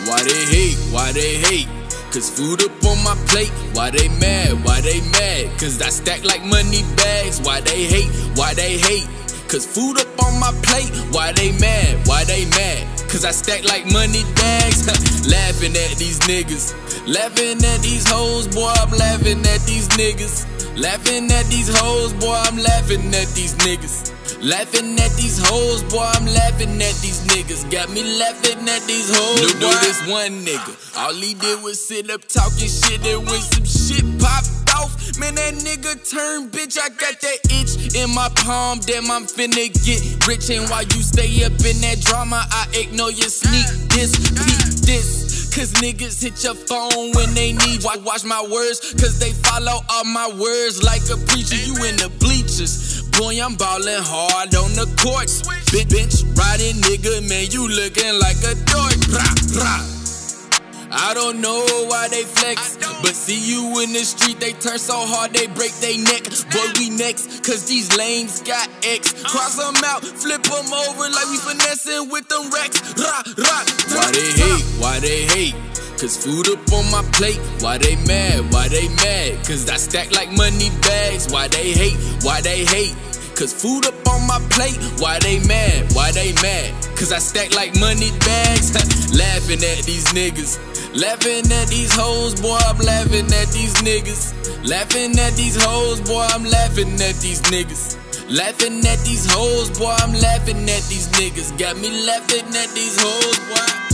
Why they hate? Why they hate? Cause food up on my plate. Why they mad? Why they mad? Cause I stack like money bags. Why they hate? Why they hate? Cause food up on my plate. Why they mad? Why they mad? Cause I stack like money bags. Laughing at these niggas. Laughing at these hoes, boy, I'm laughing at these niggas. Laughing at these hoes, boy, I'm laughing at these niggas. Laughing at these hoes, boy, I'm laughing at these niggas. Got me laughing at these hoes. Look, boy, this one nigga, all he did was sit up talking shit, and when some shit popped off, man, that nigga turned bitch. I got that itch in my palm, damn, I'm finna get rich. And while you stay up in that drama, I ignore your sneak this, peep this. Cause niggas hit your phone when they need you. Watch my words, cause they follow all my words like a preacher. You in the bleachers, boy, I'm ballin' hard on the court. Bench riding nigga, man, you looking like a dork. Rah, rah. I don't know why they flex, but see you in the street, they turn so hard they break they neck. Boy, we next, cause these lames got X. Cross them out, flip them over like we finessing with them racks. Rah, rah. Why they hate? Why they hate? Cause food up on my plate. Why they mad? Why they mad? Cause I stack like money bags. Why they hate? Why they hate? Cause food up on my plate. Why they mad? Why they mad? Cause I stack like money bags. Laughing at these niggas. Laughing at these hoes, boy, I'm laughing at these niggas. Laughing at these hoes, boy, I'm laughing at these niggas. Laughing at these hoes, boy, I'm laughing at these niggas. Got me laughing at these hoes, boy.